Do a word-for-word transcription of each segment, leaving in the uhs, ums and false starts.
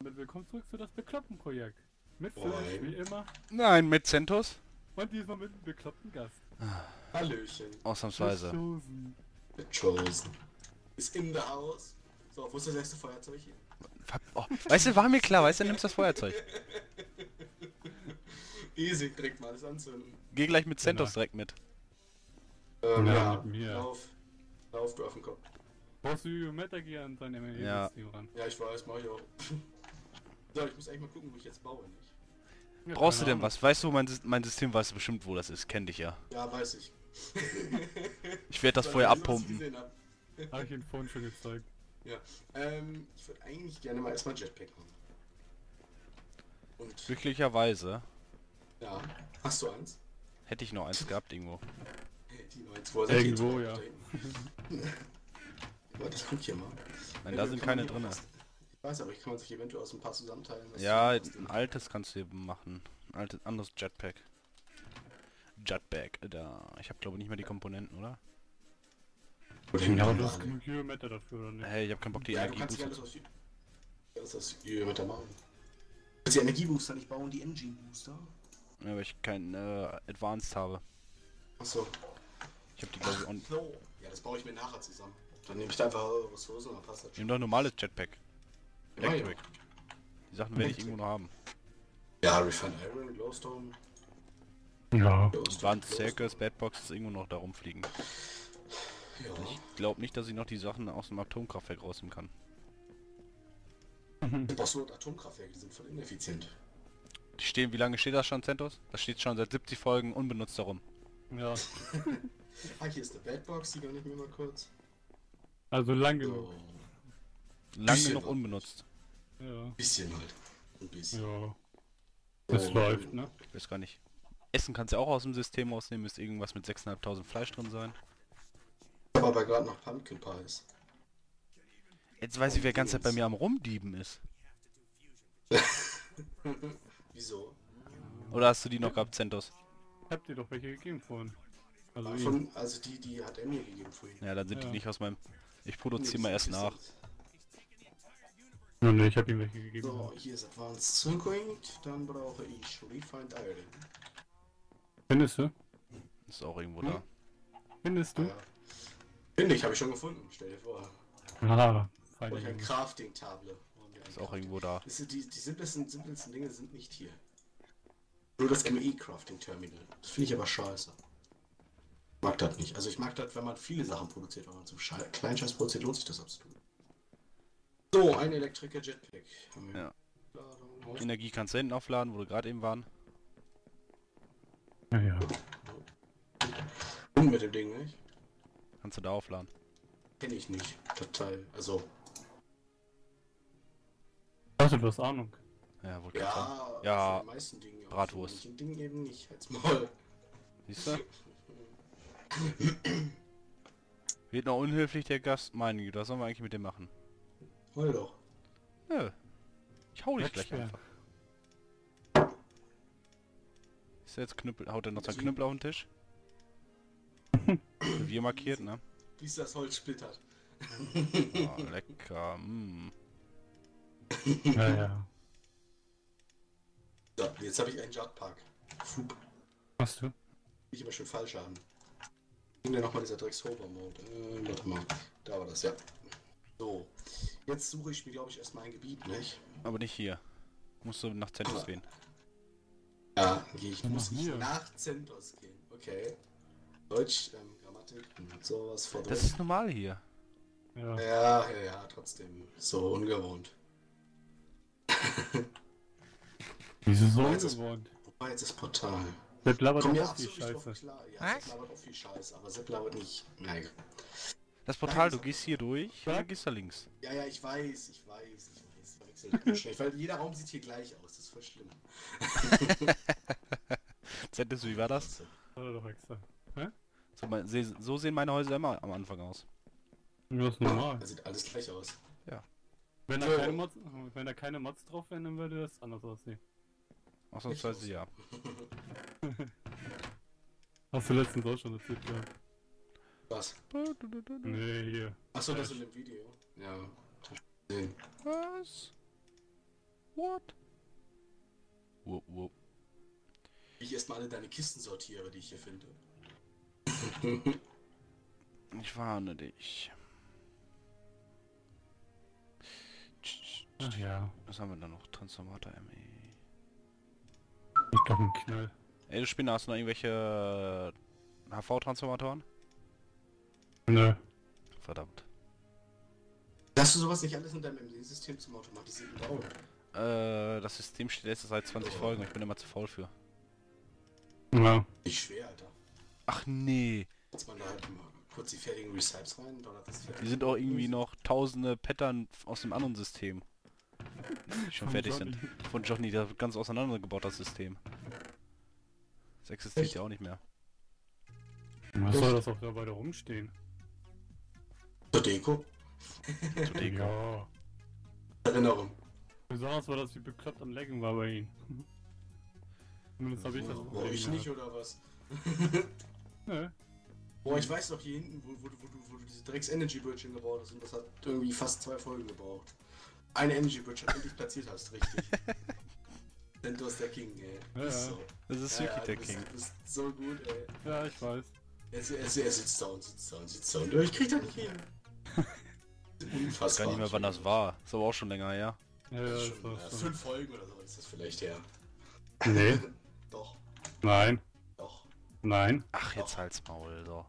Willkommen zurück zu das Bekloppen-Projekt. Mit Moin. Flash, wie immer. Nein, mit Centos. Und diesmal mit einem bekloppten Gast. Hallöchen. Ausnahmsweise. Chosen. The Chosen. Ist in the house. So, wo ist das erste Feuerzeug hier? Oh, weißt du, war mir klar, weißt du, nimmst das Feuerzeug. Easy, direkt mal alles anzünden. Geh gleich mit Centos Genau. direkt mit. Ähm, Ja, ja, mit mir. lauf. Lauf, du auf den Kopf. Brauchst du Metal Gear an sein M L Ja. E-System ran? Ja, ich weiß, mach ich auch. So, ich muss eigentlich mal gucken, wo ich jetzt baue, nicht? Ja, Brauchst du keine denn Ahnung. was? Weißt du, mein, Sys- mein System weißt du bestimmt, wo das ist. Kenn dich ja. Ja, weiß ich. Ich werde das Weil vorher ich was abpumpen. gesehen hab. Hab ich ihn vorhin schon gezeigt. Ja, ähm, ich würde eigentlich gerne mal erstmal Jetpack haben. Und, Glücklicherweise ja, hast du eins? hätte ich noch eins gehabt irgendwo. Die neunzig, wo Irgendwo, ja. Warte, ich guck hier mal. Nein, da sind Kann man keine hier drin. was- Ich weiß, aber ich kann man sich eventuell aus ein paar zusammenteilen. was Ja, du- was ein du- altes kannst du hier machen. Ein altes, anderes Jetpack. Jetpack, da. Ich habe glaube nicht mehr die Komponenten, oder? Oder Ja, aber ja, du hast genug Metal dafür, oder nicht? Hey, ich habe keinen Bock, die ja, du kannst nicht Energiebooster. alles aus alles aus mit der machen. Du kannst die Energiebooster nicht bauen, die Engine Booster. Ja, weil ich kein äh, Advanced habe. Achso. Ich habe die glaube ich on. So. Ja, das baue ich mir nachher zusammen. Dann nehme ich da einfach Ressourcen und dann passt das Nimm doch ein normales Jetpack. Ja, ja. Electric. Die Sachen werde ich irgendwo noch haben. Ja, Refined Iron, Glowstone. Ja. Advanced Circus, Badboxes irgendwo noch da rumfliegen. Ja. Ich glaube nicht, dass ich noch die Sachen aus dem Atomkraftwerk rausnehmen kann. Du brauchst nur Atomkraftwerke, die sind voll ineffizient. Die stehen, wie lange steht das schon, Centos? Das steht schon seit siebzig Folgen unbenutzt darum. Ja. Ah, hier ist eine Badbox, die gönne ich mir mal kurz. Also lang genug. So. Lange Bisschen noch noch. unbenutzt. Ja. Bisschen halt. Ein bisschen. Ja. Das So. läuft, ne? Ich weiß gar nicht. Essen kannst du auch aus dem System rausnehmen, müsste irgendwas mit sechstausendfünfhundert Fleisch drin sein. Ich habe aber gerade noch Pumpkin Pies. Jetzt weiß ich, wer die ganze Zeit bei mir am Rumdieben ist. Wieso? Oder hast du die noch gehabt, Centos? Habt ihr doch welche gegeben vorhin. Also ihm. Von, also die, die hat er mir gegeben vorhin. Ja, dann sind die Ja. nicht aus meinem... Ich produziere mal erst nach. Ja, ne, ich hab ihm welche gegeben. So, hier ist Advanced Synchroing, dann brauche ich Refined Iron. Findest du? Ist auch irgendwo Hm? da. Findest du? Ja. Finde ich, habe ich schon gefunden, stell dir vor. Ah, Und ich feine eine Crafting-Table. Ist auch irgendwo da. Das sind die, die simpelsten, simpelsten Dinge sind nicht hier. Nur das M E-Crafting-Terminal. Das finde ich aber scheiße. Ich mag das nicht. Also ich mag das, wenn man viele Sachen produziert, wenn man so Schei- Kleinscheiß produziert, lohnt sich das abzutun. So, ein Elektriker Jetpack. Haben wir. Ja. Ladung auf. Energie kannst du hinten aufladen, wo wir gerade eben waren. Ja, ja. Und mit dem Ding, nicht? Kannst du da aufladen. Kenne ich nicht, das Teil. Also, Hast du hast Ahnung? Ja, wohl ja, Ja, von den meisten Dingen. ja, Bratwurst. von manchen Dingen eben nicht. Halt's Maul. Siehst du? Wird noch unhöflich der Gast. Meine Güte, was sollen wir eigentlich mit dem machen? Heul doch. Nö. Ich hau dich gleich Wegsperren. einfach. Ist der jetzt Knüppel? Haut er noch seinen Knüppel auf den Tisch? Wir markiert, ne? Bis das Holz splittert. Oh, lecker. Mm. Ja, ja. So, jetzt habe ich einen Jetpack. Fup. Hast du? Ich immer schön falsch haben. Ging ja nochmal dieser Drecks-Hover-Mode. Äh, warte mal. Da war das, ja. So. Jetzt suche ich mir, glaube ich, erstmal ein Gebiet, nicht? Aber nicht hier. Musst du nach Centos gehen. Ja, gehe ich. Dann Muss nach ich mir. nach Centos gehen. Okay. Deutsch, ähm, Grammatik und sowas vor Das ist normal hier. Ja. Ja, ja, ja, trotzdem. So ungewohnt. Wieso so Jetzt ist- ungewohnt? Wobei jetzt das Portal. Der labert Komm doch ja auch die absolut nicht drauf Scheiße. klar. Ja, Was? Sepp labert auch viel Scheiße, aber Sepp labert nicht. Nein. Das Portal, du gehst hier durch und dann gehst du links. Ja, ja, ich weiß, ich weiß, ich weiß. Ich verwechsel das ganz schnell, weil jeder Raum sieht hier gleich aus. Das ist voll schlimm. Centos, wie war das? Hat er doch extra. So, mein, se- so sehen meine Häuser immer am Anfang aus. Ja, ist normal. Da sieht alles gleich aus. Wenn da So. keine Mods, wenn da keine Mods drauf wären, dann würde das anders aussehen. Ausnahmsweise ja. Hast du letztens auch schon erzählt, ja. Was? Nee, hier. Achso, das in dem Video. Ja. Hab ich gesehen. Was? What? Wupp, wupp. Wie ich erstmal alle deine Kisten sortiere, die ich hier finde. Ich warne dich. Ach ja. Was haben wir da noch? Transformator M E. Ich doch ein Knall. Ey, du Spinner, hast du noch irgendwelche H V-Transformatoren? Nö. Verdammt. Hast du sowas nicht alles in deinem M D-System zum automatisierten Bauen? Äh, das System steht jetzt seit zwanzig Folgen. Ich bin immer zu faul für. Ja. Nicht schwer, Alter. Ach nee. Jetzt man da halt immer kurz die fertigen Recipes rein, donnert das fertig. Die sind auch irgendwie noch tausende Pattern aus dem anderen System. Die schon Von fertig Johnny. sind. Von Johnny, der wird ganz auseinandergebaut, das System. Das existiert Echt? ja auch nicht mehr. Was soll das auch da weiter rumstehen? Zur Deko? Zur Deko. Ja. Erinnerung. Besonders war das wie bekloppt am Laggen war bei ihm. Zumindest habe ich das Oh, Problem ich nicht, gehabt. oder was? Nö. Boah, ich weiß noch hier hinten, wo, wo, du- wo, du, wo du diese Drecks-Energy-Bridge gebaut hast, und das hat irgendwie fast zwei Folgen gebraucht. Eine Energy-Bridge hat endlich platziert hast, richtig. Denn du hast der King, ey. Ja, Ist ja. so. Das ist Ja, wirklich ja, der du bist, King. du bist so gut, ey. Ja, ich weiß. Er, er, er, er sitzt da und sitzt da und sitzt da und ich krieg da nicht hin. Ich weiß Unfassbar. gar nicht mehr, wann das war. Ist aber auch schon länger her. Ja, Das ja, ist das schon, war äh, schon. fünf Folgen oder so ist das vielleicht her. Nee. Doch, Nein. doch. Nein. Ach, jetzt halt's Maul, so.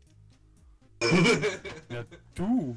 Ja, du.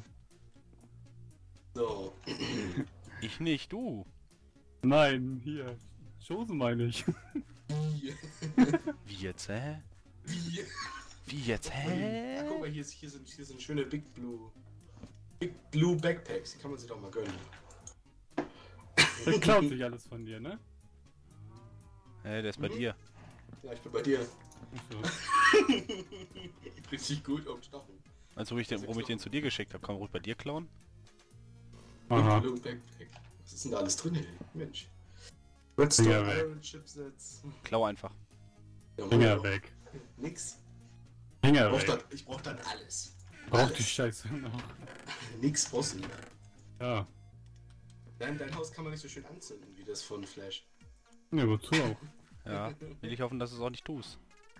So. Ich nicht, du. Nein, hier. Schosen meine ich. Wie? Wie jetzt, hä? Wie? Wie jetzt, Ja, guck hä? mal, hier, ist, hier, sind, hier sind schöne Big Blue. Big Blue Backpacks, die kann man sich doch mal gönnen. Der klaut sich alles von dir, ne? Hä, der ist bei Mhm. dir. Ja, ich bin bei dir. Achso. Richtig gut am Stochen. Meinst du, wo ich den, warum ich den zu dir geschickt habe? Kann man ruhig bei dir klauen? Aha. Big Blue Backpack. Was ist denn da alles drin, ey? Mensch. Redstone, Finger weg. Iron Chipsets. Klau einfach. Ja, Finger Mann, weg. Nix. Finger Ich brauch, weg. dann, ich brauch dann alles. Braucht Alles. die Scheiße noch. Nix brauchst du nicht. Ja. Dein, dein Haus kann man nicht so schön anzünden wie das von Flash. Ne, wozu auch? Ja. Will ich hoffen, dass du es auch nicht tust.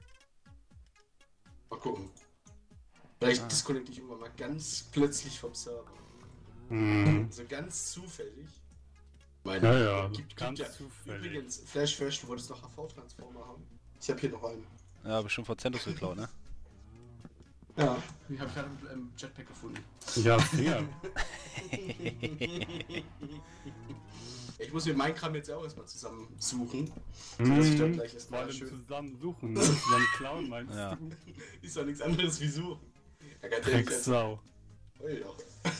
Mal gucken. Vielleicht Ah. disconnecte ich irgendwann mal ganz plötzlich vom Server. Hm. Also ganz zufällig. Meine, Ja, ja, gibt, gibt ganz ja. zufällig. Übrigens, Flash Flash, du wolltest noch H V-Transformer haben. Ich habe hier noch einen. Ja, bestimmt von Centos geklaut, ne? Ja, den habe ich gerade im- im Jetpack gefunden. Ja, Finger. Ich muss mir meinen Kram jetzt auch erstmal zusammen suchen. Sodass ich dann Hm. gleich Vor erstmal allem schön. zusammen suchen, ne? Zusammen klauen meinst Ja. du? Ist doch nichts anderes wie suchen. Ja, ganz ehrlich, also, Drecksau. heul doch.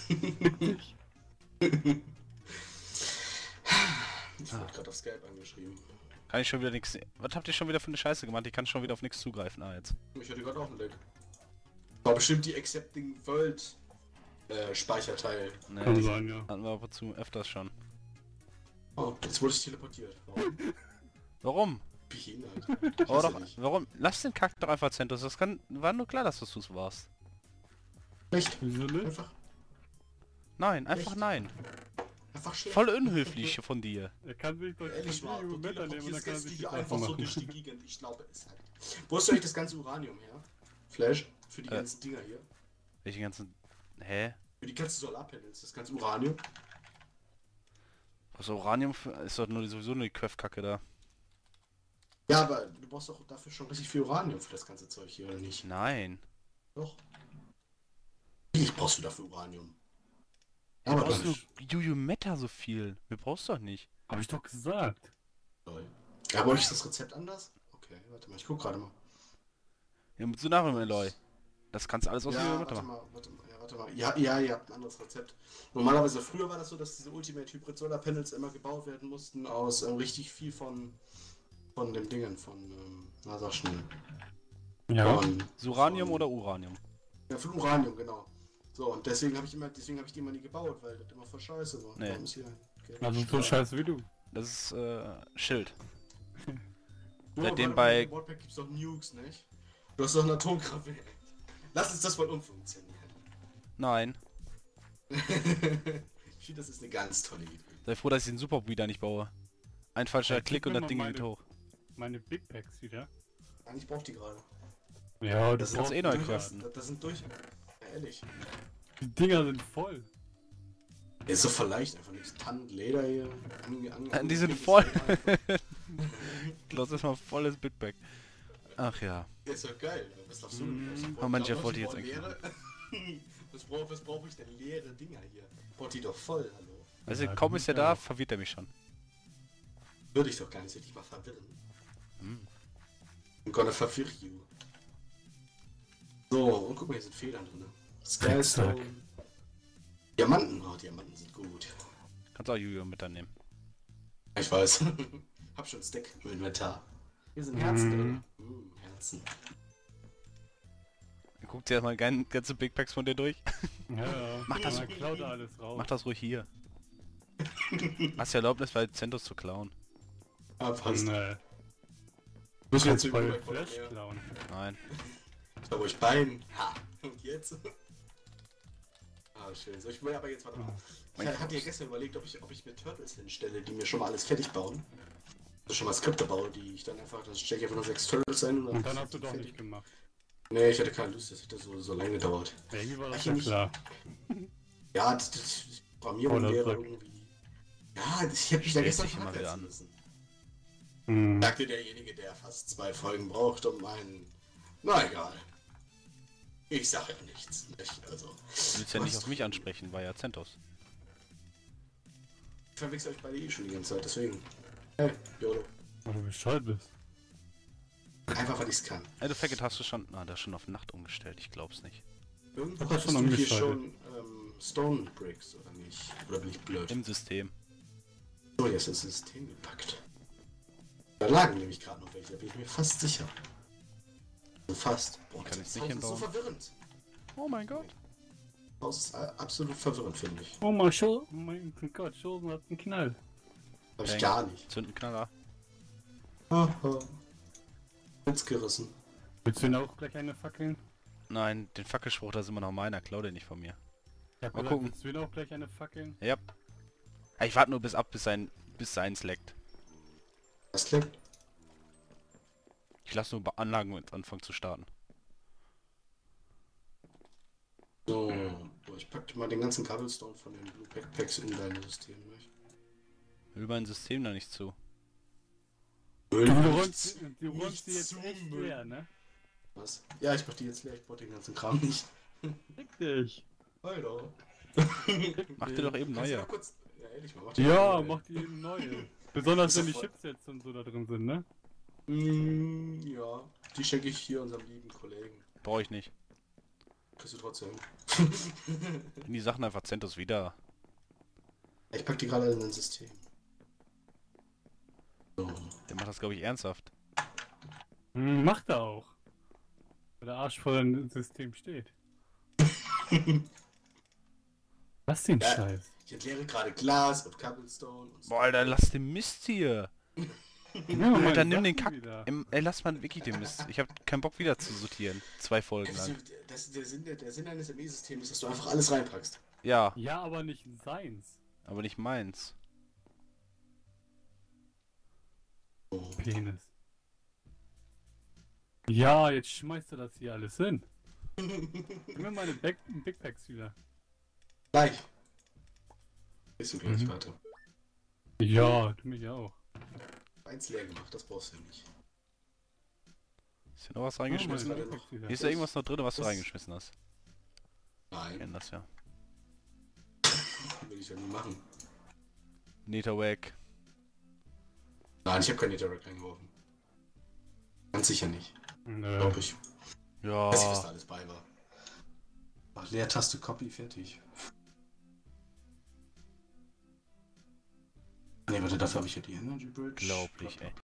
Ich wurde gerade auf Skype angeschrieben. Kann ich schon wieder nichts. Was habt ihr schon wieder für eine Scheiße gemacht? Ich kann schon wieder auf nichts zugreifen. Ah, jetzt. Ich hatte gerade auch einen Leck. War bestimmt die Accepting World äh, Speicherteil. Ne, Kann die sein, ja. hatten wir aber zu öfters schon. Oh, jetzt wurde ich teleportiert. Warum? Warum? Behindert. Oh, Weiß doch, ja nicht. warum? Lass den Kack doch einfach Centos. Das kann. War nur klar, dass du es warst. Echt? Wieso nicht? Einfach, Nein, einfach Echt? nein. einfach schlecht. Voll unhöflich von dir. Er kann sich doch Ehrlich die mal, du Meter nehmen und dann teleportierst kann er jetzt sich die das hier einfach einfach so machen. durch die Gegend. Ich glaube es halt. Wo hast du eigentlich das ganze Uranium her? Flash? Für die Äh. ganzen Dinger hier? Welche ganzen. Hä? Für die ganzen Solarpanels, das ganze Uranium? Was Uranium für, ist doch nur sowieso nur die Köpfkacke da. Ja, aber du brauchst doch dafür schon richtig viel Uranium für das ganze Zeug hier, oder nicht? Nein. Doch. Wie brauchst du dafür Uranium? Du Aber brauchst doch nur nicht. Juju Meta so viel. Wir brauchst doch nicht. Hab ich doch gesagt. Lol. Ja, aber ist das Rezept anders? Okay, warte mal, ich guck gerade mal. Ja, mit Tsunami Eloy. Das kannst du alles aus Ja, Juju warte Meta machen. mal, warte mal, ja, warte mal. Ja, ja, ihr habt ein anderes Rezept. Normalerweise früher war das so, dass diese Ultimate Hybrid Solar Panels immer gebaut werden mussten aus ähm, richtig viel von von dem Dingen, von, ähm, na sag schnell. Ja. Von, Suranium von, oder Uranium? Ja, von Uranium, genau. So, und deswegen habe ich immer, deswegen habe ich die immer nie gebaut, weil das immer voll scheiße war. Nee. Darum ist hier okay, Also so Strahl. scheiße wie du. Das ist äh, Schild. Nur Seitdem weil bei- im Worldpack gibt's doch Nukes, nicht? Du hast doch ein Atomkraftwerk. Lass uns das mal umfunktionieren. Nein. Ich finde, das ist eine ganz tolle Idee. Sei froh, dass ich den Super wieder nicht baue. Ein falscher Ja, Klick gib und mir das mal Ding meine- geht hoch. Meine Big Packs wieder. Eigentlich braucht die gerade. Ja, Das das kannst brauchst eh neu du- craften. Das, das sind durch. Ja, ehrlich. Die Dinger sind voll. Der ist so verleicht, einfach nichts. Tannen, Leder hier. An, an, Ah, die sind angeklicktes voll. Leder einfach. Klaus ist mal volles Bitback. Ach ja. Der ist doch geil. Was darfst du Mm, denn? oh Mensch, ich wollte jetzt eigentlich Was brauche was brauch ich denn? Leere Dinger hier. Braucht die doch voll, hallo. Also Ja, kaum gut, ist er ja. da, verwirrt er mich schon. Würde ich doch gar nicht, würde ich mal verwirren. Hm. I'm gonna verwirr you. So, und guck mal, hier sind Federn drin. Skystone. Diamanten, oh, Diamanten sind gut. Kannst auch Julian mit dann nehmen. Ich weiß. Hab schon einen Stack im Inventar. Hier sind Herzen Mhm. drin. Mm, Herzen. Guckt dir erstmal gan- ganze Big Packs von dir durch. Ja, ja. Mach das. Man klaut da alles raus. Mach das ruhig hier. Hast du Erlaubnis bei Centos zu klauen? Ah, passt. Nee. Muss Kannst jetzt voll über Flash klauen. Nein. Da wo ich Bein. Ha. Und jetzt? Ah, schön. So, ich will aber jetzt mal Ah. Ich hatte ja gestern überlegt, ob ich, ob ich mir Turtles hinstelle, die mir schon mal alles fertig bauen. Also schon mal Skripte baue, die ich dann einfach, das stecke ich einfach nur sechs Turtles ein und Und dann hast du doch fertig. nicht gemacht. Nee, ich hatte keine Lust, das hätte so, so lange gedauert. Ja, irgendwie war das Ach, ja nicht. klar. Ja, das, das Programmierung Voller wäre Sack. irgendwie... Ja, das, ich hätte mich da Stellt gestern sich immer schon wieder absetzen an. müssen. Hm. Sagte derjenige, der fast zwei Folgen braucht, um einen... Na egal. Ich sage ja nichts. Nicht? Also, Du willst ja nicht auf mich ansprechen, war ja Centos. ich verwechsel euch beide eh schon die ganze Zeit, deswegen... Hey, YOLO. Weil du bescheuert bist. Einfach, weil ich es kann. Ey, du Faggot, hast du schon... Ah, das schon auf Nacht umgestellt, ich glaub's nicht. Irgendwo Hat er hattest schon du hier umgeschaltet. schon ähm, Stone Bricks, oder nicht? Oder bin ich blöd? Im System. So, jetzt ist das System gepackt. Da lagen nämlich gerade noch welche, da bin ich mir fast sicher. So fast. Boah, Kann das ich's nicht Haus ist so hinbauen? verwirrend. Oh mein Gott. Das Haus ist äh, absolut verwirrend, finde ich. Oh mein Schul mein Gott, Schulden hat einen Knall. Hab ich Bang. gar nicht. Zündenknaller. Haha. Witz gerissen. Willst du denn auch gleich eine fackeln? Nein, den Fackelspruch, das ist immer noch meiner, klau den nicht von mir. Ich hab Mal gesagt, gucken. willst du denn auch gleich eine fackeln? Ja. Ich warte nur bis ab, bis sein, bis seins leckt. Was klingt? Ich lasse nur Anlagen jetzt anfangen zu starten. So, boah, ich packte mal den ganzen Cobblestone von den Blue Backpacks in dein System. Nicht? Will mein System da nicht zu. Müll, Du nichts- räumst, du räumst nichts die jetzt zu echt Müll. leer, ne? Was? Ja, ich mach die jetzt leer, ich brauch den ganzen Kram nicht. Fick dich. Alter. Mach dir doch eben Kannst du mal neue. kurz... Ja, ehrlich mal, mach die Ja, mal mach die eben neue. Besonders Ist wenn die doch voll- Chipsets und so da drin sind, ne? Mm, ja, die schenke ich hier unserem lieben Kollegen. Brauche ich nicht. Kriegst du trotzdem. In die Sachen einfach Centos wieder. Ich pack die gerade in ein System. So. Der macht das, glaube ich, ernsthaft. Hm, macht er auch. Weil der Arsch voll im System steht. Was den Ja. Scheiß? Ich entleere gerade Glas und Cobblestone und so. Boah, Alter, lass den Mist hier. Ja, Alter, nimm den Kack. Wieder. Im, ey, lass mal wirklich den Mist. Ich hab keinen Bock wieder zu sortieren. Zwei Folgen Das, lang. ist- das ist der Sinn, der, der Sinn eines M E-Systems ist, dass du einfach alles reinpackst. Ja, Ja, aber nicht seins. aber nicht meins. So. Penis. Ja, jetzt schmeißt du das hier alles hin. Gib mir meine Back Big Packs wieder. Gleich. Bist du gleich, Mhm. warte. Ja, du mich auch. Eins leer gemacht, das brauchst du ja nicht. Ist hier noch was Ja, meine reingeschmissen? gerade Big Packs wieder. Hier ist da irgendwas noch drin, was du Das- reingeschmissen hast. Ich Nein, kenn das ja. will ich ja nie machen. Netherwack. Nein, ich habe kein Netherrack reingeworfen. Ganz sicher nicht. Nö. Glaube ich. Ja. Weiß nicht, was da alles bei war. Ach, Leertaste, Copy, fertig. Ne, warte, dafür habe ich ja die Energy Bridge. Glaublich, ey.